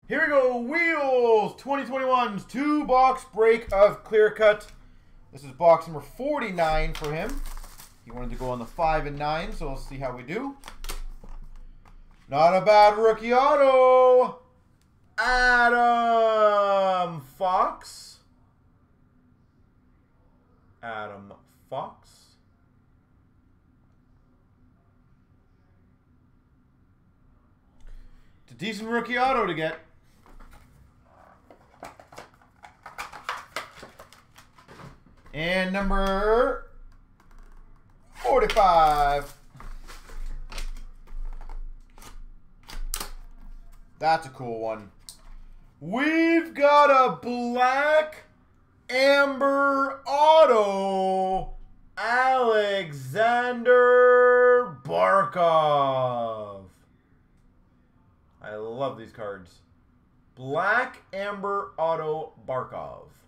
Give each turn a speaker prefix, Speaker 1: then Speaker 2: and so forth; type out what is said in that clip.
Speaker 1: Here we go, Wheels 2021's 2-box break of clear cut. This is box number 49 for him. He wanted to go on the 5 and 9, so we'll see how we do. Not a bad rookie auto. Adam Fox. Adam Fox. It's a decent rookie auto to get. And number 45. That's a cool one. We've got a black amber auto, Alexander Barkov. I love these cards. Black amber auto Barkov.